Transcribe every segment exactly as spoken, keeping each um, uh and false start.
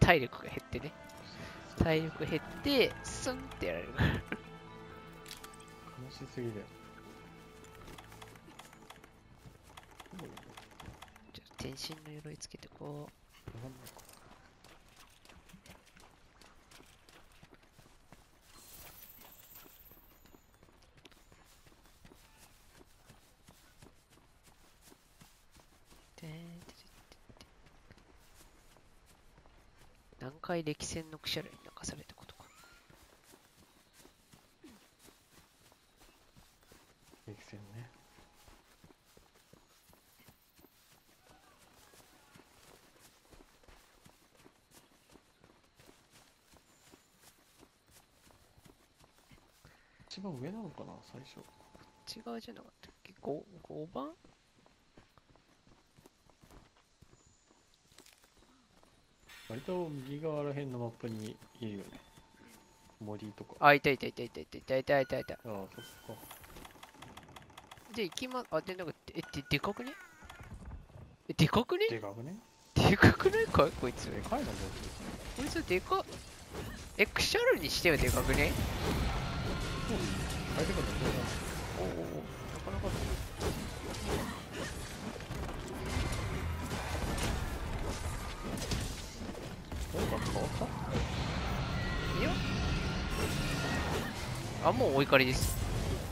体力が減ってね。体力減って、スンってやられるから。 悲しすぎだよ。 じゃあ、天心の鎧つけてこう。何回歴戦のクシャルに泣かされたことか。 歴戦ね。一番上なのかな最初。 違うじゃなかったっけ？ ご ごばん？ 割と右側ら辺のマップにいるよね。森とか。 あ、いたいたいたいたいたいたいたいたいた。 ああ、そっか。 じゃあ行きま、あ、で、なんか、え、で、でかくね？え、でかくね？ でかくね。 でかくないかこいつ。 でかいな、ここいつでかっ。え、クシャルにしてはでかくね？ いつ。相手がどうだ。 おお、なかなか。 なんか変わった？ いや。あ、もうお怒りです。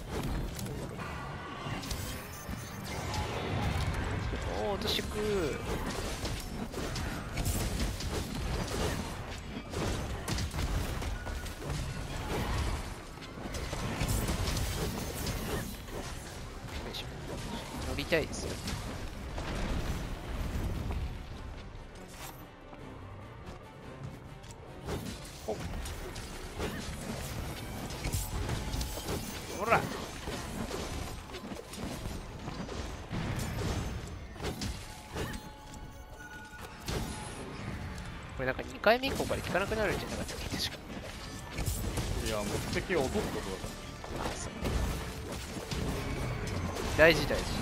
おお、落としてく。乗りたいですよ。おっ、ほら。これなんかにかいめ以降から効かなくなるんじゃなかったっけ確か。 いや、目的を落とすことだかあ、そう。大事大事。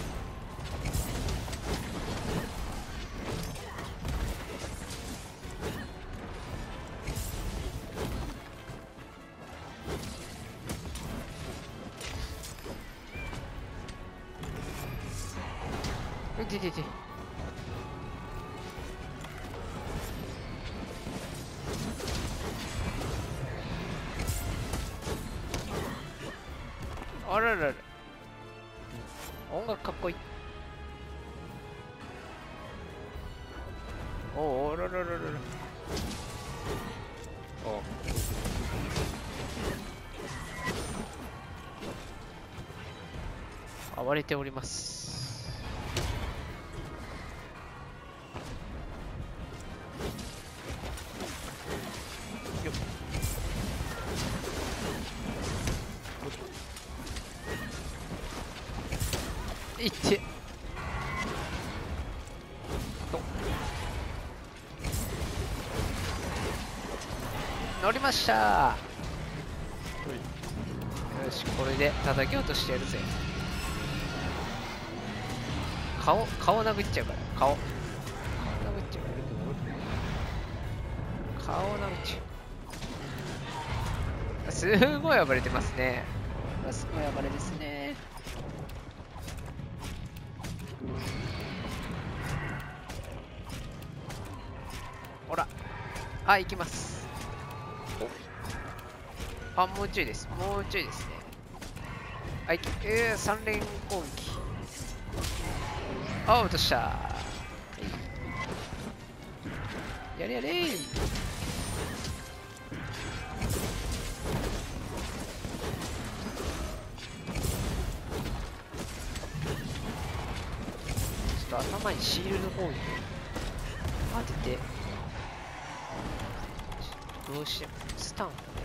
ででで。あららら。音楽かっこいい。おおららららら。 あ暴れております。よっ。いって乗りました。よし、これで叩き落としてやるぜ。顔、顔殴っちゃうから。顔。顔殴っちゃうから。顔殴っちゃう。すごい暴れてますね。すごい暴れですね。ほら。あ、行きます。あ、もうちょいです。もうちょいですね。はい、えー、さん連攻撃。あ、落とした。やれやれー。ちょっと頭にシールド攻撃当てて、どうしてもスタンを狙って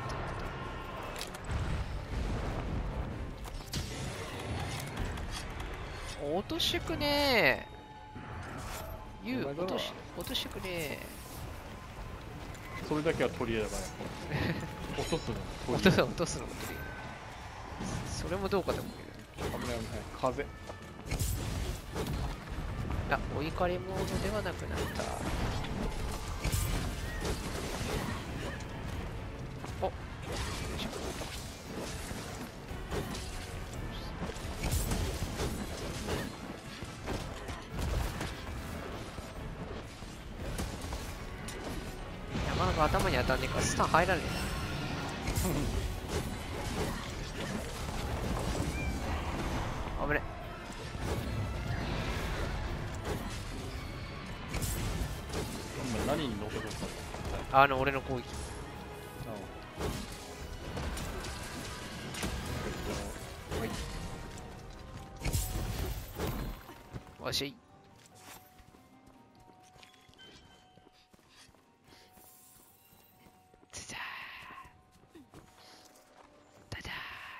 落としてくねー。ユウ、落とし、落としてくねー。それだけは取り柄だから。落とすの。 落とすの、落とすの、取り柄。それもどうかと思うけど。 危ない危ない。風。 あ、お怒りモードではなくなった。 か頭に当たんねえからスタン入らねえな。危ね。 今何に乗せとったの？ あの俺の攻撃。おしい。つだー。だだ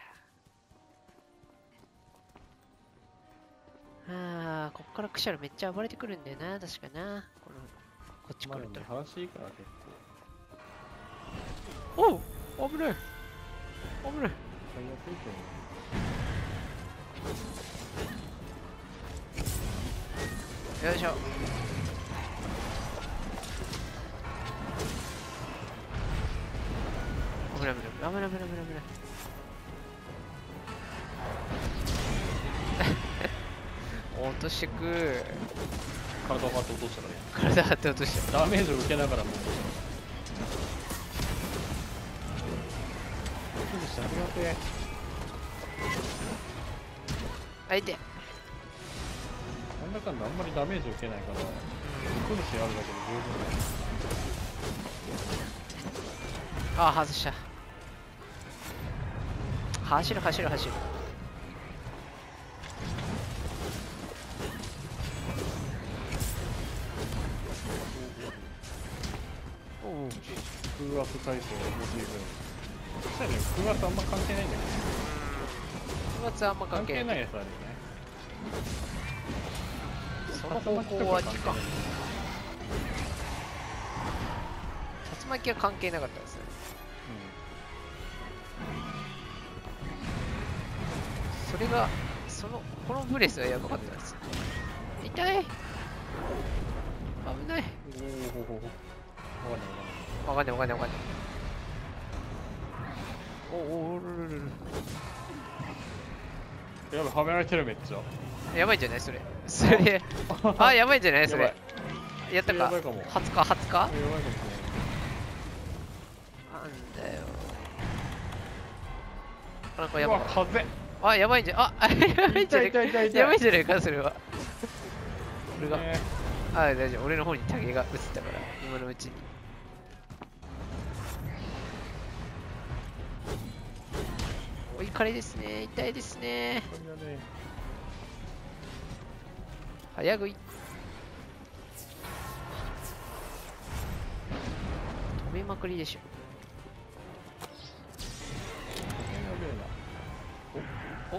ー。ああ、こっからクシャルめっちゃ暴れてくるんだよな、確かな。この、こっち来ると。 まあでも話いいから結おう、危ない。危ない。 構。最悪いと思よいしょ。危ない危ない危ない危ない危ない危ない危ない。落としてく。 体を張って落としたらね。 体張って落とした。 ダメージを受けながらも落としたら。落としてありがてえ。 あいて。 なんだかんだあんまりダメージを受けないから、落としてあるだけで十分だよ。 ああ、外した。走る走る走る。おお。 空圧体制を用いる。そうやね、空圧あんま関係ないんだけど。 空圧あんま関関係ない。 係ないやつあるよね。 その方向は時間。竜巻は関係なかったですね。それが、その、このブレスはやばかったです。痛い。危ない。 おおほほほ。わかんないわかんない。 わかんないわかんないわかんない。おおおるるるる。 やばい、はめられてるめっちゃ。 やばいんじゃないそれ。それ。あ、やばいんじゃないそれ。やったか。 やばいかも。 初か初か。 やばいかもしれない。 なんだよ。なんかやうわ、 ばい。 風。 あ、やばいんじゃ、あ、やばいんじゃないか。やばいんじゃないか、それは。俺が。 ねあ、大丈夫。俺の方にタゲが映ったから、今のうちに。お怒りですね。痛いですね。 これがね、 早食い。止めまくりでしょ。おお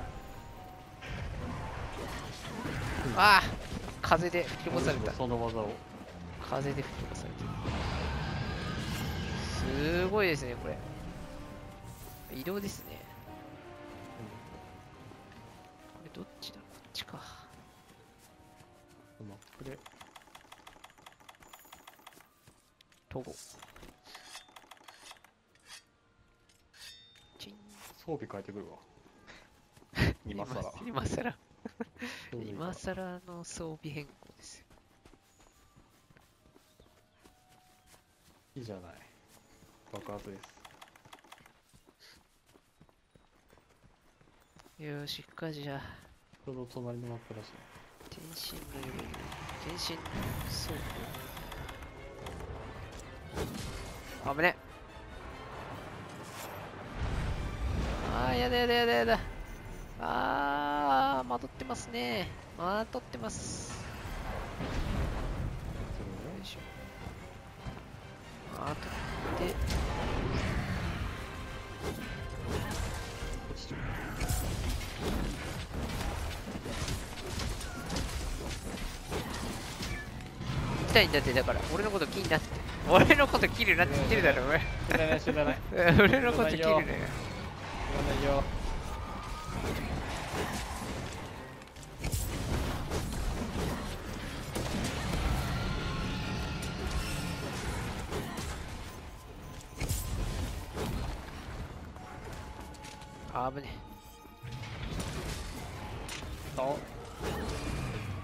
ああ風で吹き飛ばされた。 その技を。 風で吹き飛ばされてる。すごいですね、これ。移動ですね。これどっちだ、こっちか。 マップで。 トゴ。チン。 装備変えてくるわ。今さら。 今さら。今さらの装備変更ですよ。 いいじゃない。爆発です。 よし、行くかじゃあ。 ちょうど隣のマップだしね。 天心の夜、天心の倉庫。危ね。あー、やだやだやだやだ。あー、まとってますね。まとってます。よいしょ。まとって。 落ちてる。 痛いんだって、だから俺のこと気になって。俺のこと切るなって言ってるだろ、お前。 知らない知らない。 俺のこと切るなよ。 知らないよ。 あぶねあ。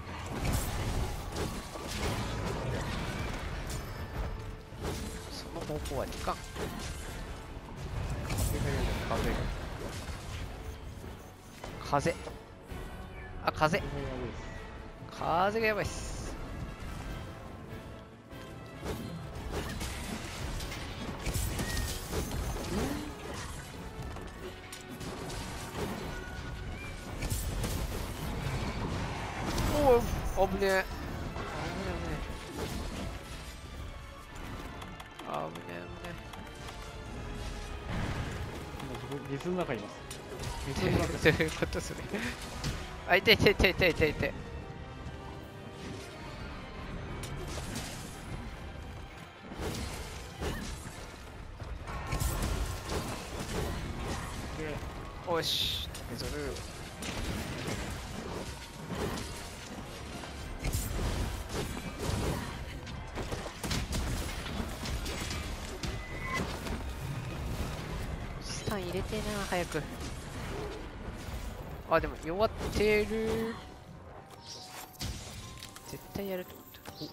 その方方向はいかん。 風がやばい、風が。 風。あ、風。 風がやばいです。 風がやばいっす。おお、危ねえ。危ねえ危ねえ。危ねえ危ね今水の中にいます。 え。 水の中どういうことそれ。あ、痛い痛い痛い痛い痛い痛い。おし、削る。スタン入れてえな、早く。あ、でも弱ってる。絶対やると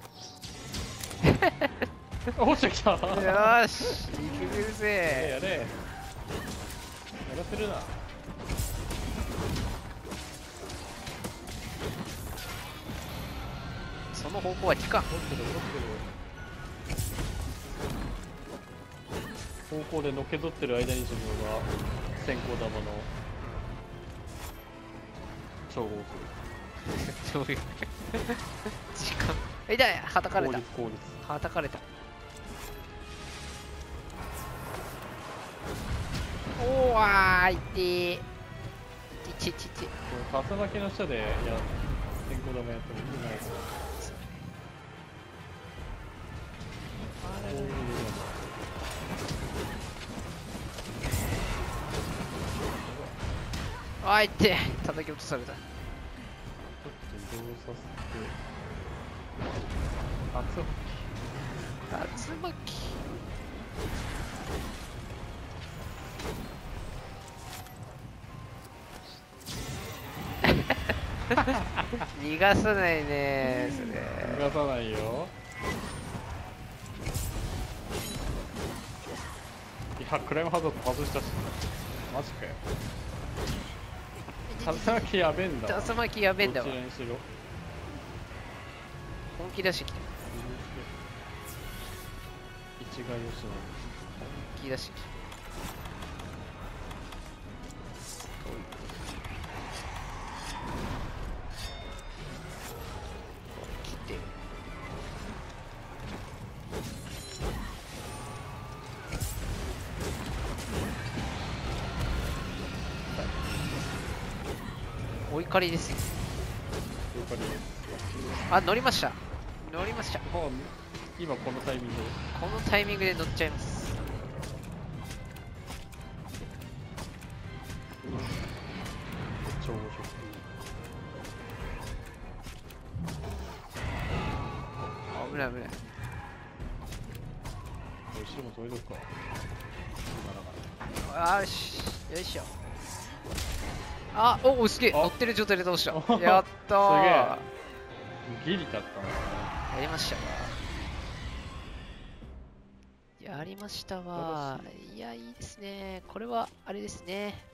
思っ落ちてきた。 た。よーし、いけるやれぜ。 やれ。やらせるな。 その方向は効かん。 落ちてる落ちてる。方向でのけぞってる間に自分は先行玉の調合すどういう時間。痛い、はたかる。 れた。 効率効率。 はたかれた。おーわー、いてー。ちちちち。 この竜巻の下でや先行玉やっても意味ないですよ。 あららこういうのあ、いって叩き落とされた。 ちょっと移動させて。 竜巻。逃がさないねそれ。 逃がさないよ。いや、クライムハザード外したし。マジかよ。竜巻やべえんだわ。 竜巻やべえんだわ。 どちらにしろ。 本気出してきた。 一概よしなんです。 本気出してきた。来て。お怒りですよ。 了解です。 あ、乗りました。乗りました。 もう今このタイミングで。 このタイミングで乗っちゃいます。 超食。 危ない危ない。 後ろもそういうとこか。 よし、よいしょ。あ、おお、すげえ、 あ乗ってる状態で倒した。 おやったー。 ギリだったんだね。 やりましたわ。やりましたわ。いや、いいですね。これは、あれですね。